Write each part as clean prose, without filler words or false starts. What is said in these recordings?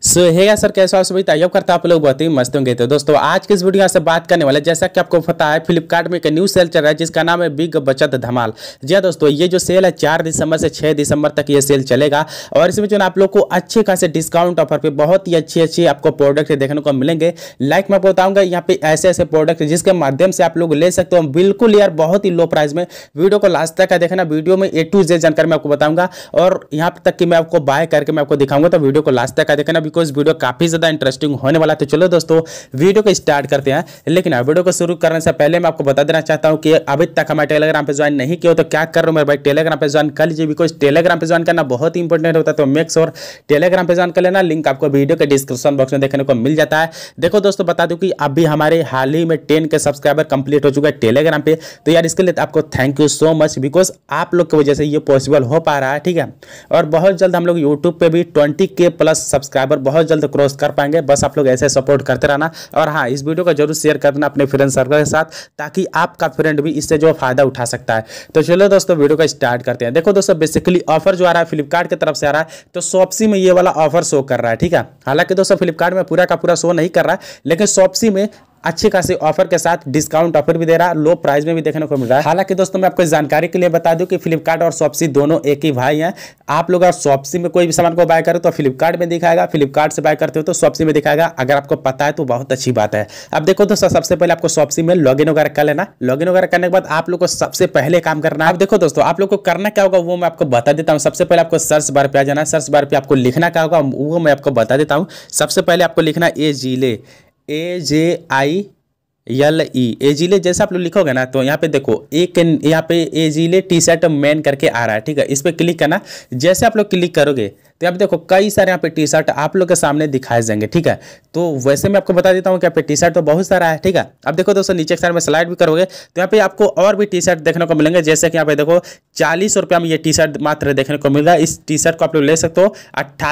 सो है सर, कैसे हो सभी? तैयार करता आप लोग बहुत ही मस्त होंगे। तो दोस्तों आज की इस वीडियो से बात करने वाले, जैसा कि आपको पता है फ्लिपकार्ट में एक न्यू सेल चल रहा है जिसका नाम है बिग बचत धमाल। जी हाँ दोस्तों, ये जो सेल है 4 दिसंबर से 6 दिसंबर तक ये सेल चलेगा और इसमें जो है आप लोग को अच्छे खासे डिस्काउंट ऑफर पे बहुत ही अच्छे आपको प्रोडक्ट देखने को मिलेंगे। लाइक मैं बताऊंगा यहाँ पे ऐसे ऐसे प्रोडक्ट जिसके माध्यम से आप लोग ले सकते हो बिल्कुल यार बहुत ही लो प्राइस में। वीडियो को लास्ट तक देखना, वीडियो में A to Z जानकारी मैं आपको बताऊंगा और यहाँ तक कि मैं आपको बाय करके मैं आपको दिखाऊंगा। तो वीडियो को लास्ट तक देखना बिकॉज वीडियो काफी ज्यादा इंटरेस्टिंग होने वाला है। तो चलो दोस्तों वीडियो को स्टार्ट करते हैं। लेकिन वीडियो को शुरू करने से पहले मैं आपको बता देना चाहता हूं कि अभी तक हमारे टेलीग्राम पे ज्वाइन नहीं किया हो तो क्या कर रहे हो मेरे भाई, टेलीग्राम पे ज्वाइन कर लीजिए बिकॉज टेलीग्राम पे ज्वाइन करना बहुत ही इंपॉर्टेंट होता है। तो मेक श्योर टेलीग्राम पे ज्वाइन कर लेना, लिंक आपको वीडियो के डिस्क्रिप्शन बॉक्स में देखने को मिल जाता है। देखो दोस्तों बता दूं कि अभी हमारे हाल ही में 10 के सब्सक्राइबर कंप्लीट हो चुका है टेलीग्राम पे। तो यार इसके लिए आपको thank you so much because आप लोग की वजह से ये पॉसिबल हो पा रहा है, ठीक है। और बहुत जल्द हम लोग यूट्यूब पे भी 20K प्लस सब्सक्राइबर बहुत जल्द क्रॉस कर पाएंगे। बस आप लोग ऐसे सपोर्ट करते रहना और हाँ, इस वीडियो को जरूर शेयर करना अपने फ्रेंड सर्कल के साथ ताकि आपका फ्रेंड भी इससे जो फायदा उठा सकता है। तो चलो दोस्तों वीडियो को स्टार्ट करते हैं। देखो दोस्तों बेसिकली ऑफर जो आ रहा है फ्लिपकार्ट की तरफ से आ रहा है, तो शॉप्सी में ये वाला ऑफर शो कर रहा है, ठीक है। हालांकि दोस्तों फ्लिपकार्ट में पूरा का पूरा शो नहीं कर रहा है, लेकिन शॉप्सी में अच्छे खासे ऑफर के साथ डिस्काउंट ऑफर भी दे रहा है, लो प्राइस में भी देखने को मिल रहा है। हालांकि दोस्तों मैं आपको जानकारी के लिए बता दूं कि फ्लिपकार्ट और शॉप्सी दोनों एक ही भाई हैं। आप लोग अगर शॉप्सी में कोई भी सामान को बाय करो तो फ्लिपकार्ट में दिखाएगा, फ्लिपकार्ट से बाय करते हो तो शॉप्सी में दिखाएगा। अगर आपको पता है तो बहुत अच्छी बात है। अब देखो दोस्तों सबसे पहले आपको शॉप्सी में लॉगिन वगैरह कर लेना। लॉगिन वगैरह करने के बाद आप लोग को सबसे पहले काम करना है। अब देखो दोस्तों आप लोग को करना क्या होगा वो मैं आपको बता देता हूँ। सबसे पहले आपको सर्च बार पे आ जाना है। सर्च बार पे आपको लिखना क्या होगा वो मैं आपको बता देता हूँ। सबसे पहले आपको लिखना एजिले, एजिले जैसे आप लोग लिखोगे ना तो यहाँ पे देखो एक यहाँ पे एजिले टी शर्ट मैन करके आ रहा है, ठीक है। इस पर क्लिक करना। जैसे आप लोग क्लिक करोगे तो यहाँ पे देखो कई सारे यहाँ पे टी शर्ट आप लोग के सामने दिखाए जाएंगे, ठीक है। तो वैसे मैं आपको बता देता हूँ कि यहाँ पे टी शर्ट तो बहुत सारा है, ठीक है। अब देखो दोस्तों नीचे के साइड में स्लाइड भी करोगे तो यहाँ पे आपको और भी टी शर्ट देखने को मिलेंगे। जैसे कि यहाँ पे देखो 40 रुपया में ये टी शर्ट मात्र देखने को मिल रहा है। इस टी शर्ट को आप लोग ले सकते हो,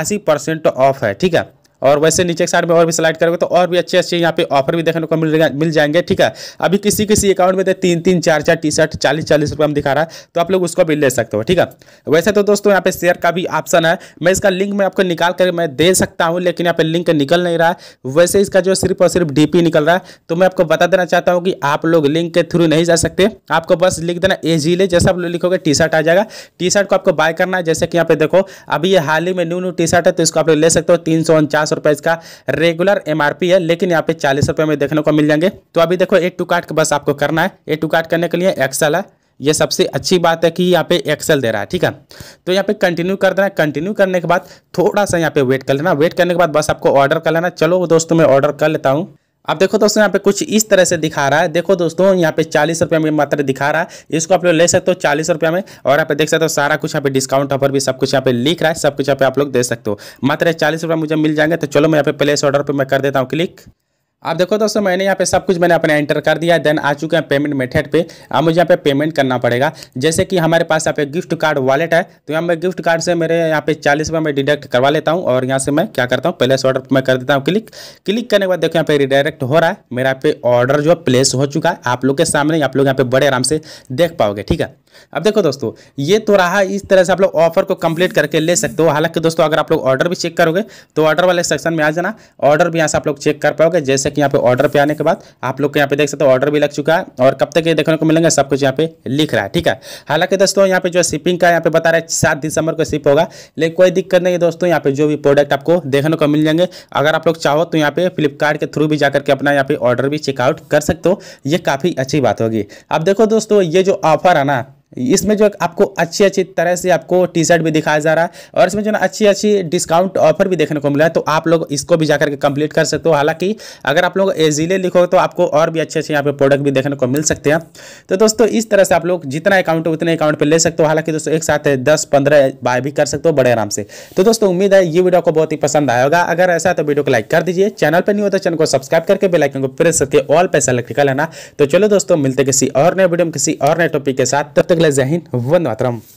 88% ऑफ है, ठीक है। और वैसे नीचे के साइड में और भी स्लाइड करोगे तो और भी अच्छे यहाँ पे ऑफर भी देखने को मिल जाएंगे, ठीक है। अभी किसी अकाउंट में तो 3 4 टी शर्ट 40 रुपये में दिखा रहा है, तो आप लोग उसको भी ले सकते हो, ठीक है। वैसे तो दोस्तों यहाँ पे शेयर का भी ऑप्शन है, मैं इसका लिंक मैं आपको निकाल कर मैं दे सकता हूँ, लेकिन यहाँ पे लिंक निकल नहीं रहा है। वैसे इसका जो सिर्फ और सिर्फ DP निकल रहा है। तो मैं आपको बता देना चाहता हूँ कि आप लोग लिंक के थ्रू नहीं जा सकते। आपको बस लिख देना एजिले, जैसा आप लोग लिखोगे टी शर्ट आ जाएगा। टी शर्ट को आपको बाय करना है। जैसे कि यहाँ पे देखो अभी ये हाल ही में न्यू टी शर्ट है, तो इसको आप लोग ले सकते हो। 349 रुपये इसका रेगुलर MRP है, लेकिन यहाँ पे 40 रुपये में देखने को मिल जाएंगे। तो अभी देखो A to कार्ट बस आपको करना है। A to कार्ट करने के लिए एक्सेल है। ये सबसे अच्छी बात है कि यहाँ पे एक्सेल दे रहा है, ठीक है। तो यहाँ पे कंटिन्यू कर देना। कंटिन्यू करने के बाद थोड़ा सा यहाँ पे वेट कर लेना। वेट करने के बाद बस आपको ऑर्डर कर लेना। चलो दोस्तों मैं ऑर्डर कर लेता हूँ। अब देखो दोस्तों यहाँ पे कुछ इस तरह से दिखा रहा है। देखो दोस्तों यहाँ पे 40 रुपये में मात्र दिखा रहा है। इसको आप लोग ले सकते हो 40 रुपये में। और यहाँ पे देख सकते हो सारा कुछ यहाँ पे डिस्काउंट ऑफर भी सब कुछ यहाँ पे लिख रहा है। सब कुछ यहाँ पे आप लोग दे सकते हो। मात्र 40 रुपये मुझे मिल जाएंगे। तो चलो मैं यहाँ पे प्लेस ऑर्डर पे मैं कर देता हूँ क्लिक। अब देखो दोस्तों मैंने यहाँ पे सब कुछ मैंने अपने एंटर कर दिया। देन आ चुके हैं पेमेंट मेथड पे। अब मुझे यहाँ पे पेमेंट करना पड़ेगा। जैसे कि हमारे पास यहाँ पे गिफ्ट कार्ड वॉलेट है, तो यहाँ मैं गिफ्ट कार्ड से मेरे यहाँ पे 40 रुपये में डिडक्ट करवा लेता हूँ। और यहाँ से मैं क्या करता हूँ प्लेस ऑर्डर मैं कर देता हूँ क्लिक। क्लिक करने के बाद देखो यहाँ पे रिडायरेक्ट हो रहा है। मेरा यहाँ पे ऑर्डर जो प्लेस हो चुका है आप लोग के सामने। आप लोग यहाँ पे बड़े आराम से देख पाओगे, ठीक है। अब देखो दोस्तों ये तो रहा, इस तरह से आप लोग ऑफर को कंप्लीट करके ले सकते हो। हालांकि दोस्तों अगर आप लोग ऑर्डर भी चेक करोगे तो ऑर्डर वाले सेक्शन में आ जाना। ऑर्डर भी यहाँ से आप लोग चेक कर पाओगे। जैसे कि यहाँ पे ऑर्डर पे आने के बाद आप लोग को यहाँ पे देख सकते हो ऑर्डर भी लग चुका है और कब तक ये देखने को मिलेंगे सब कुछ यहाँ पे लिख रहा है, ठीक है। हालांकि दोस्तों यहाँ पे जो शिपिंग का यहाँ पे बता रहा है 7 दिसंबर को शिप होगा, लेकिन कोई दिक्कत नहीं है दोस्तों। यहाँ पे जो भी प्रोडक्ट आपको देखने को मिल जाएंगे, अगर आप लोग चाहो तो यहाँ पे फ्लिपकार्ट के थ्रू भी जाकर के अपना यहाँ पे ऑर्डर भी चेकआउट कर सकते हो। ये काफ़ी अच्छी बात होगी। अब देखो दोस्तों ये जो ऑफर है ना, इसमें जो आपको अच्छी तरह से आपको टी शर्ट भी दिखाया जा रहा है और इसमें जो ना अच्छी डिस्काउंट ऑफर भी देखने को मिला है। तो आप लोग इसको भी जाकर के कंप्लीट कर सकते हो। हालांकि अगर आप लोग एजिले लिखोगे तो आपको और भी अच्छे यहाँ पे प्रोडक्ट भी देखने को मिल सकते हैं। तो दोस्तों इस तरह से आप लोग जितना अकाउंट हो उतने अकाउंट पे ले सकते हो। हालांकि दोस्तों एक साथ 10-15 बाय भी कर सकते हो बड़े आराम से। तो दोस्तों उम्मीद है ये वीडियो को बहुत ही पसंद आया होगा। अगर ऐसा है तो वीडियो को लाइक कर दीजिए। चैनल पर नहीं हो तो चैनल को सब्सक्राइब करके बेल आइकन को प्रेस करके ऑल पे सेलेक्ट कर लेना। तो चलो दोस्तों मिलते किसी और नए वीडियो में किसी और नए टॉपिक के साथ। तब तक के लिए जय हिंद, वंदे मातरम।